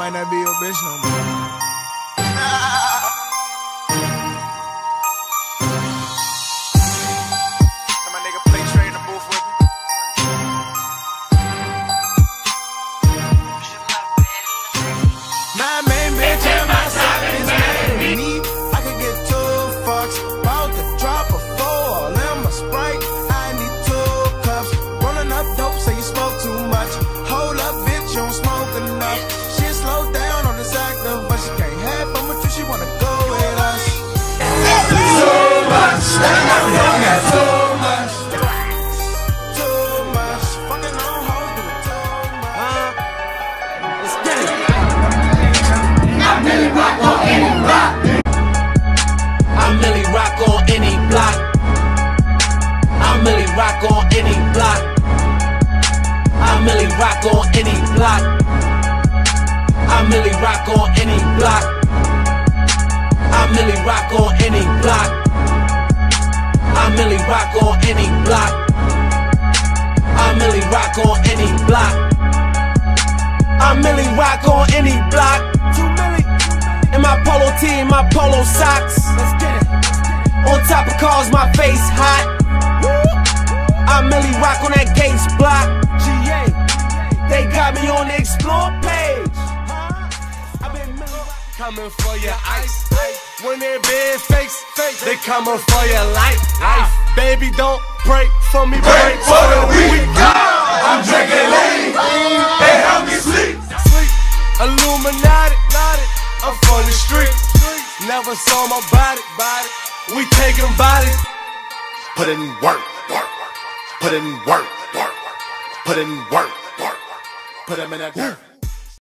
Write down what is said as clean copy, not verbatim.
might not be your bitch no more. My nigga play Trey in the booth with me. My main bitch and my side is mad at me. I could get 2 fucks, about to drop a 4 in my Sprite. I need 2 cups, rolling up dope, say you smoke too much. Hold up, bitch, you don't smoke enough. She slow down on this active, but she can't have fun with you, she wanna go with us. Too much, too much. Too much, fucking on hoes, do it too much. Let's get it. I really rock on any block. I really rock on any block. I really rock on any block. I really rock on any block. I really rock on any block. I really rock on any block. I really rock on any block. I really rock on any block. I really rock on any block. 2 milli in my polo tee, my polo socks. Let's get it. On top of cars, my face hot. I really rock on that Gates block. GA, they got me on the explore page. I've been coming for your ice. When they're big fakes, they coming for your life. Baby, don't break for me, break for the weak. I'm drinking lean, they help me sleep. Illuminati, I'm for the street. Never saw my body, we taking bodies. Put in work, put in work, put in work, put them in that dirt.